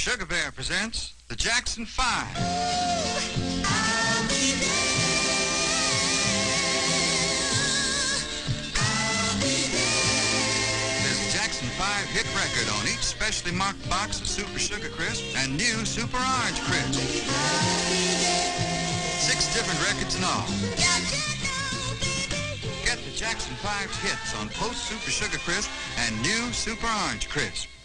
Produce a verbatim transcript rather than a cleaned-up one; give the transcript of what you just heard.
Sugar Bear presents the Jackson Five. I'll be there. I'll be there. There's a Jackson Five hit record on each specially marked box of Super Sugar Crisp and new Super Orange Crisp. I'll be there. Six different records in all. Don't you know, baby? Get the Jackson Five's hits on Post Super Sugar Crisp and new Super Orange Crisp.